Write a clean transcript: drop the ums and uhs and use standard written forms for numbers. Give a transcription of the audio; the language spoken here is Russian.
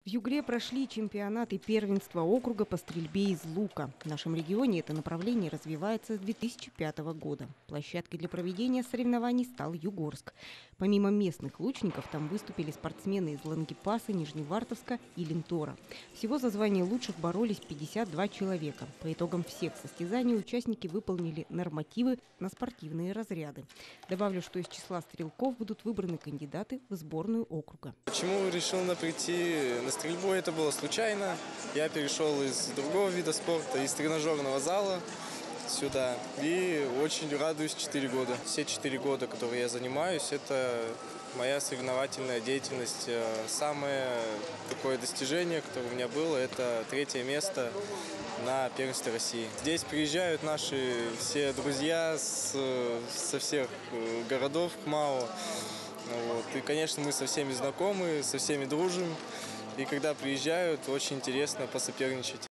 В Югре прошли чемпионаты первенства округа по стрельбе из лука. В нашем регионе это направление развивается с 2005 года. Площадкой для проведения соревнований стал Югорск. Помимо местных лучников, там выступили спортсмены из Лангепаса, Нижневартовска и Линтора. Всего за звание лучших боролись 52 человека. По итогам всех состязаний участники выполнили нормативы на спортивные разряды. Добавлю, что из числа стрелков будут выбраны кандидаты в сборную округа. Почему решил прийти на стрельбу? Это было случайно. Я перешел из другого вида спорта, из тренажерного зала сюда. И очень радуюсь 4 года. Все 4 года, которые я занимаюсь, это моя соревновательная деятельность. Самое такое достижение, которое у меня было, это 3-е место на первенстве России. Здесь приезжают наши все друзья со всех городов КМАО. И, конечно, мы со всеми знакомы, со всеми дружим. И когда приезжают, очень интересно посоперничать.